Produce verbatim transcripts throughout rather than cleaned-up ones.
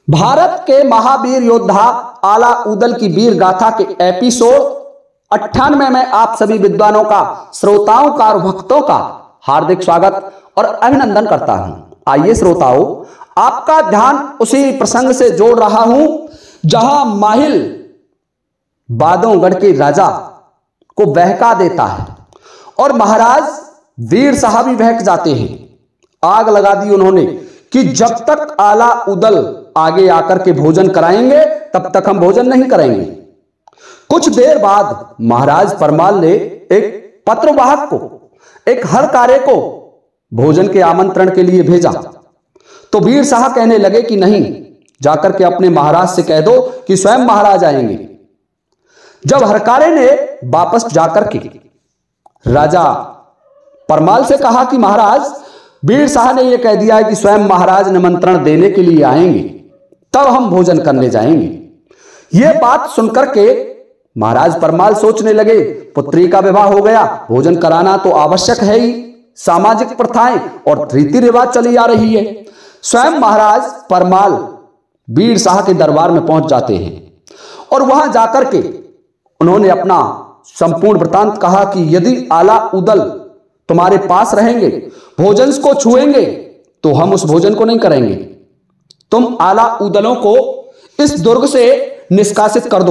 भारत के महावीर योद्धा आला उदल की वीर गाथा के एपिसोड अट्ठानवे में आप सभी विद्वानों का, श्रोताओं का और भक्तों का हार्दिक स्वागत और अभिनंदन करता हूं। आइए श्रोताओं, आपका ध्यान उसी प्रसंग से जोड़ रहा हूं जहां माहिल बादोंगढ़ के राजा को बहका देता है और महाराज वीर साहब भी बहक जाते हैं। आग लगा दी उन्होंने कि जब तक आला उदल आगे आकर के भोजन कराएंगे तब तक हम भोजन नहीं करेंगे। कुछ देर बाद महाराज परमाल ने एक पत्रवाहक को, एक हरकारे को भोजन के आमंत्रण के लिए भेजा तो वीर साहब कहने लगे कि नहीं, जाकर के अपने महाराज से कह दो कि स्वयं महाराज आएंगे। जब हरकारे ने वापस जाकर के राजा परमाल से कहा कि महाराज, वीर साहब ने यह कह दिया है कि स्वयं महाराज निमंत्रण देने के लिए आएंगे, तब हम भोजन करने जाएंगे। यह बात सुनकर के महाराज परमाल सोचने लगे, पुत्री का विवाह हो गया, भोजन कराना तो आवश्यक है ही, सामाजिक प्रथाएं और रीति रिवाज चली आ रही है। स्वयं महाराज परमाल वीर साहब के दरबार में पहुंच जाते हैं और वहां जाकर के उन्होंने अपना संपूर्ण वृतांत कहा कि यदि आला उदल तुम्हारे पास रहेंगे, भोजन को छुएंगे, तो हम उस भोजन को नहीं करेंगे। तुम आला उदलों को इस दुर्ग से निष्कासित कर दो।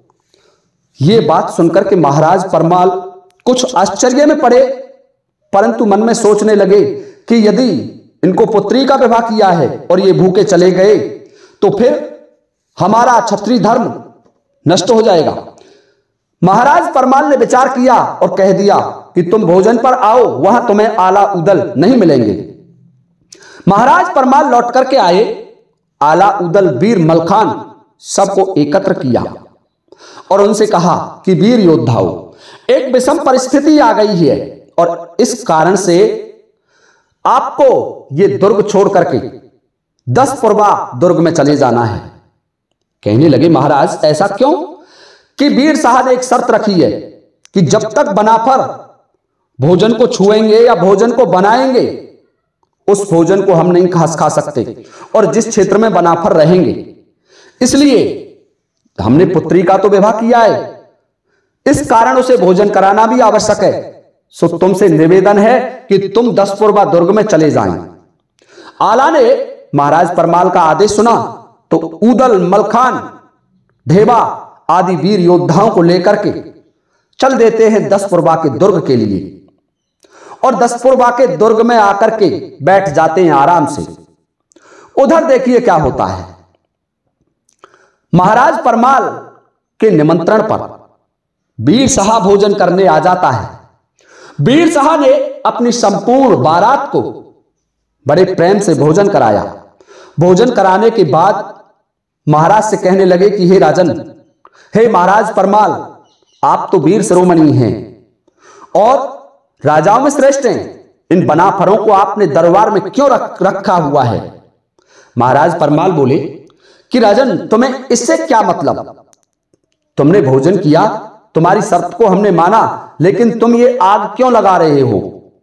यह बात सुनकर के महाराज परमाल कुछ आश्चर्य में पड़े, परंतु मन में सोचने लगे कि यदि इनको पुत्री का विवाह किया है और ये भूखे चले गए तो फिर हमारा क्षत्रिय धर्म नष्ट हो जाएगा। महाराज परमाल ने विचार किया और कह दिया कि तुम भोजन पर आओ, वहां तुम्हें आला उदल नहीं मिलेंगे। महाराज परमाल लौट करके आए, आला उदल वीर मलखान सबको एकत्र किया और उनसे कहा कि वीर योद्धाओं, एक विषम परिस्थिति आ गई है और इस कारण से आपको यह दुर्ग छोड़ करके दस पुरवा दुर्ग में चले जाना है। कहने लगे महाराज ऐसा क्यों? कि वीर साहब ने एक शर्त रखी है कि जब तक बनाफर भोजन को छुएंगे या भोजन को बनाएंगे, उस भोजन को हम नहीं खा खा सकते और जिस क्षेत्र में बनाफर रहेंगे, इसलिए हमने पुत्री का तो विवाह किया है, इस कारण उसे भोजन कराना भी आवश्यक है। सो तुमसे निवेदन है कि तुम दस पुरवा दुर्ग में चले जाएं। आला ने महाराज परमाल का आदेश सुना तो उदल, मलखान, ढेबा आदि वीर योद्धाओं को लेकर के चल देते हैं दस पुरवा के दुर्ग के लिए और दस पुरवा के दुर्ग में आकर के बैठ जाते हैं आराम से। उधर देखिए क्या होता है। महाराज परमाल के निमंत्रण पर वीर साहब भोजन करने आ जाता है। वीर साहब ने अपनी संपूर्ण बारात को बड़े प्रेम से भोजन कराया। भोजन कराने के बाद महाराज से कहने लगे कि हे राजन, हे महाराज परमाल, आप तो वीर शिरोमणि हैं और राजाओं में श्रेष्ठ हैं, इन बनाफरों को आपने दरबार में क्यों रख, रखा हुआ है? महाराज परमाल बोले कि राजन, तुम्हें इससे क्या मतलब? तुमने भोजन किया, तुम्हारी शर्त को हमने माना, लेकिन तुम ये आग क्यों लगा रहे हो?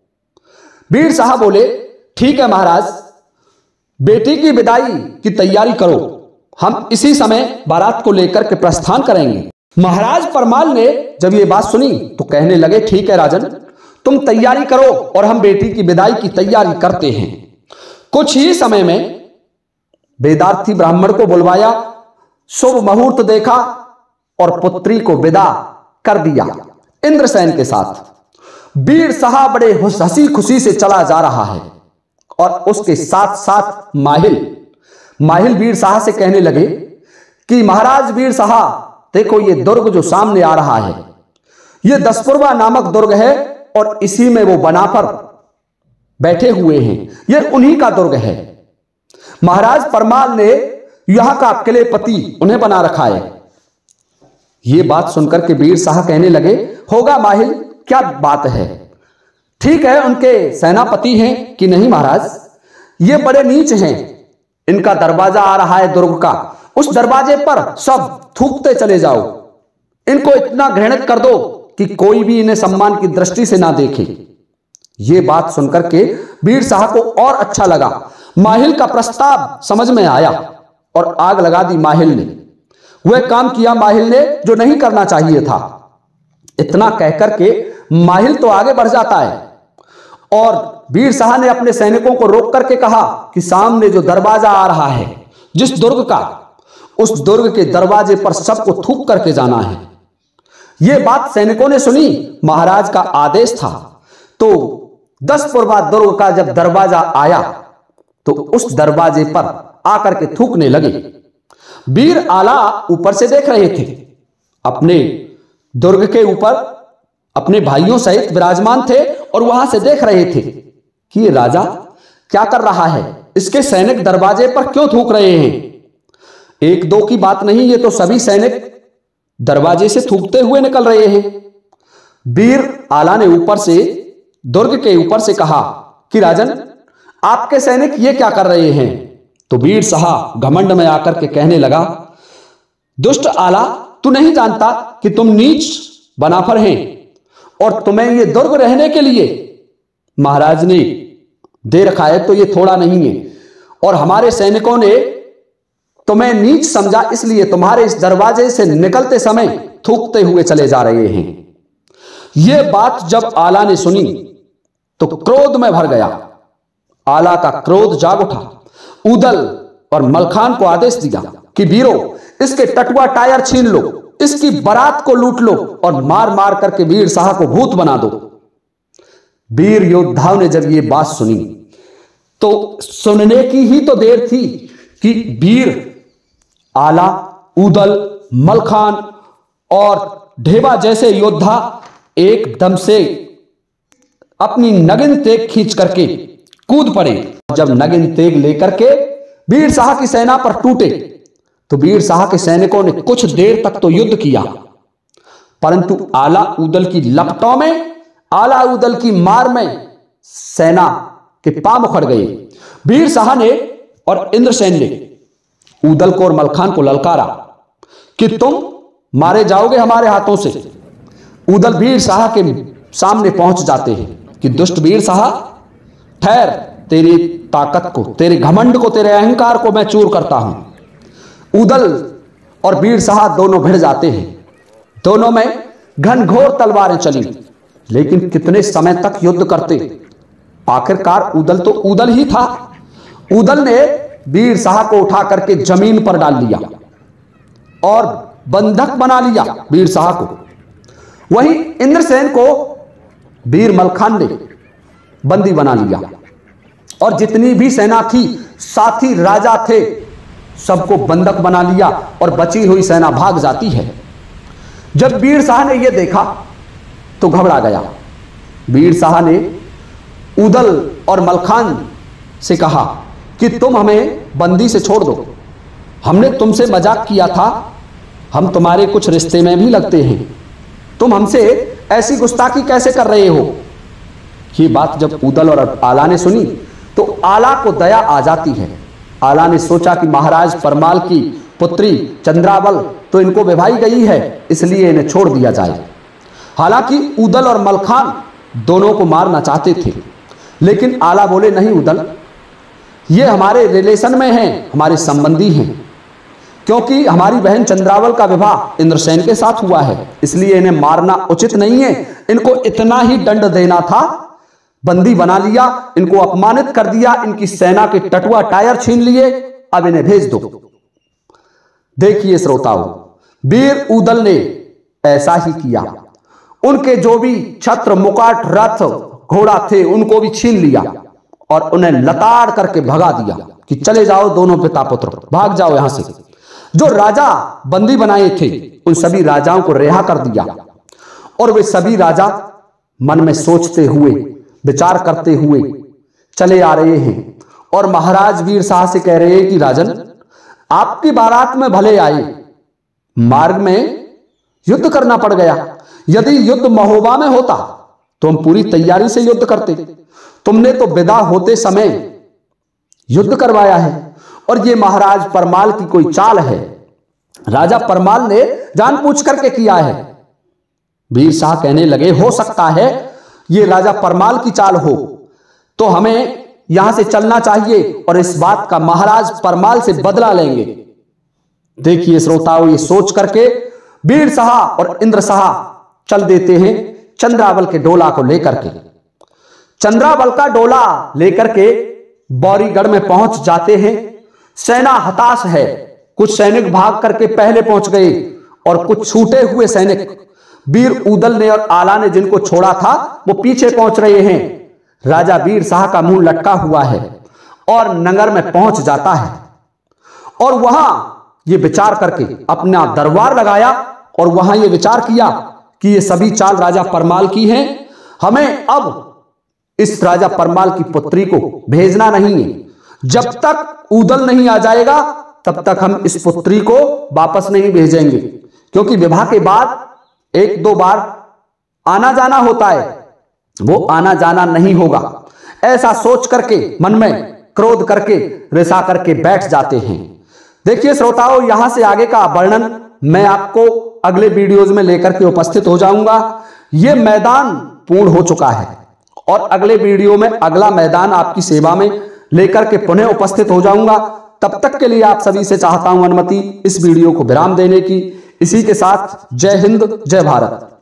वीर साहब बोले ठीक है महाराज, बेटी की विदाई की तैयारी करो, हम इसी समय बारात को लेकर के प्रस्थान करेंगे। महाराज परमाल ने जब ये बात सुनी तो कहने लगे ठीक है राजन, तुम तैयारी करो और हम बेटी की विदाई की तैयारी करते हैं। कुछ ही समय में वेदार्थी ब्राह्मण को बुलवाया, शुभ मुहूर्त देखा और पुत्री को विदा कर दिया इंद्रसेन के साथ। वीर साहब बड़े हंसी खुशी से चला जा रहा है और उसके साथ साथ माहिल माहिल वीर साहब से कहने लगे कि महाराज वीर साहब, देखो ये दुर्ग जो सामने आ रहा है, ये दसपुरवा नामक दुर्ग है और इसी में वो बनाफर बैठे हुए हैं, ये उन्हीं का दुर्ग है। महाराज परमाल ने यहां का किलेपति उन्हें बना रखा है। ये बात सुनकर के वीर साहब कहने लगे होगा माहिल, क्या बात है? ठीक है, उनके सेनापति हैं कि नहीं महाराज, ये बड़े नीच हैं, इनका दरवाजा आ रहा है दुर्ग का, उस दरवाजे पर सब थूकते चले जाओ, इनको इतना घृणित कर दो कि कोई भी इन्हें सम्मान की दृष्टि से ना देखे। ये बात सुनकर के वीर साहब को और अच्छा लगा, माहिल का प्रस्ताव समझ में आया और आग लगा दी माहिल ने। वह काम किया माहिल ने जो नहीं करना चाहिए था। इतना कहकर के माहिल तो आगे बढ़ जाता है और वीर शाह ने अपने सैनिकों को रोक करके कहा कि सामने जो दरवाजा आ रहा है जिस दुर्ग का, उस दुर्ग के दरवाजे पर सबको थूक करके जाना है। यह बात सैनिकों ने सुनी, महाराज का आदेश था। तो दस पुरवा दुर्ग का जब दरवाजा आया तो उस दरवाजे पर आकर के थूकने लगे। वीर आला ऊपर से देख रहे थे, अपने दुर्ग के ऊपर अपने भाइयों सहित विराजमान थे और वहां से देख रहे थे कि ये राजा क्या कर रहा है, इसके सैनिक दरवाजे पर क्यों थूक रहे हैं। एक दो की बात नहीं, ये तो सभी सैनिक दरवाजे से थूकते हुए निकल रहे हैं। वीर आला ने ऊपर से, दुर्ग के ऊपर से कहा कि राजन, आपके सैनिक ये क्या कर रहे हैं। तो वीर शाह घमंड में आकर के कहने लगा, दुष्ट आला, तू नहीं जानता कि तुम नीच बनाफर हैं और तुम्हें ये दुर्ग रहने के लिए महाराज ने दे रखा है, तो ये थोड़ा नहीं है। और हमारे सैनिकों ने तुम्हें नीच समझा, इसलिए तुम्हारे इस दरवाजे से निकलते समय थूकते हुए चले जा रहे हैं। यह बात जब आला ने सुनी तो क्रोध में भर गया। आला का क्रोध जाग उठा। उदल और मलखान को आदेश दिया कि वीरों, इसके टटुआ टायर छीन लो, इसकी बारात को लूट लो और मार मार करके वीर शाह को भूत बना दो। वीर योद्धाओं ने जब ये बात सुनी तो सुनने की ही तो देर थी कि वीर आला, उदल, मलखान और ढेबा जैसे योद्धा एकदम से अपनी नगिन तेग खींच करके कूद पड़े। जब नगिन तेग लेकर के वीर शाह की सेना पर टूटे तो वीर शाह के सैनिकों ने कुछ देर तक तो युद्ध किया, परंतु आला उदल की लपटों में, आला उदल की मार में सेना के पांव उखड़ गए। वीर शाह ने और इंद्रसेन ने उदल को और मलखान को ललकारा कि तुम मारे जाओगे हमारे हाथों से। उदल वीर शाह के सामने पहुंच जाते हैं कि दुष्ट वीर शाह, ठहर, तेरी ताकत को, तेरे घमंड को, तेरे अहंकार को मैं चूर करता हूं। उदल और वीर शाह दोनों भिड़ जाते हैं। दोनों में घनघोर तलवारें चली, लेकिन कितने समय तक युद्ध करते। आखिरकार उदल तो उदल ही था। उदल ने वीर शाह को उठा करके जमीन पर डाल लिया और बंधक बना लिया वीर शाह को। वहीं इंद्रसेन को वीर मलखान ने बंदी बना लिया और जितनी भी सेना थी, साथी राजा थे, सबको बंधक बना लिया और बची हुई सेना भाग जाती है। जब वीर शाह ने यह देखा तो घबरा गया। वीर शाह ने उदल और मलखान से कहा कि तुम हमें बंदी से छोड़ दो, हमने तुमसे मजाक किया था, हम तुम्हारे कुछ रिश्ते में भी लगते हैं, तुम हमसे ऐसी गुस्ताखी कैसे कर रहे हो। ये बात जब उदल और आला ने सुनी तो आला को दया आ जाती है। आला ने सोचा कि महाराज परमाल की पुत्री चंद्रावल तो इनको विवाही गई है, इसलिए इन्हें छोड़ दिया जाए। हालांकि उदल और मलखान दोनों को मारना चाहते थे, लेकिन आला बोले, नहीं उदल, ये हमारे रिलेशन में हैं, हमारे संबंधी हैं, क्योंकि हमारी बहन चंद्रावल का विवाह इंद्रसेन के साथ हुआ है, इसलिए इन्हें मारना उचित नहीं है। इनको इतना ही दंड देना था, बंदी बना लिया, इनको अपमानित कर दिया, इनकी सेना के टटुआ टायर छीन लिए, अब इन्हें भेज दो। देखिए श्रोताओं, वीर उदल ने ऐसा ही किया। उनके जो भी छत्र, मुकाट, रथ, घोड़ा थे उनको भी छीन लिया और उन्हें लताड़ करके भगा दिया कि चले जाओ दोनों पिता पुत्र, भाग जाओ यहां से। जो राजा बंदी बनाए थे उन सभी राजाओं को रिहा कर दिया और वे सभी राजा मन में सोचते हुए, विचार करते हुए चले आ रहे हैं और महाराज वीर शाह से कह रहे हैं कि राजन, आपकी बारात में भले आए, मार्ग में युद्ध करना पड़ गया। यदि युद्ध महोबा में होता तो हम पूरी तैयारी से युद्ध करते, तुमने तो विदा होते समय युद्ध करवाया है और ये महाराज परमाल की कोई चाल है, राजा परमाल ने जानबूझ करके किया है। वीर शाह कहने लगे, हो सकता है ये राजा परमाल की चाल हो, तो हमें यहां से चलना चाहिए और इस बात का महाराज परमाल से बदला लेंगे। देखिए श्रोताओं, ये सोच करके वीर शाह और इंद्र शाह चल देते हैं चंद्रावल के डोला को लेकर के। चंद्रावल का डोला लेकर के बौरीगढ़ में पहुंच जाते हैं। सेना हताश है, कुछ सैनिक भाग करके पहले पहुंच गए और कुछ छूटे हुए सैनिक वीर उदल ने और आला ने जिनको छोड़ा था वो पीछे पहुंच रहे हैं। राजा वीर शाह का मुंह लटका हुआ है और नगर में पहुंच जाता है और वहां ये विचार करके अपना दरबार लगाया और वहां ये विचार किया कि ये सभी चाल राजा परमाल की हैं, हमें अब इस राजा परमाल की पुत्री को भेजना नहीं है। जब तक उदल नहीं आ जाएगा तब तक हम इस पुत्री को वापस नहीं भेजेंगे, क्योंकि विवाह के बाद एक दो बार आना जाना होता है, वो आना जाना नहीं होगा। ऐसा सोच करके मन में क्रोध करके रिसा करके बैठ जाते हैं। देखिए श्रोताओं, यहां से आगे का वर्णन मैं आपको अगले वीडियोज में लेकर के उपस्थित हो जाऊंगा। यह मैदान पूर्ण हो चुका है और अगले वीडियो में अगला मैदान आपकी सेवा में लेकर के पुनः उपस्थित हो जाऊंगा। तब तक के लिए आप सभी से चाहता हूं अनुमति इस वीडियो को विराम देने की। इसी के साथ जय हिंद, जय भारत।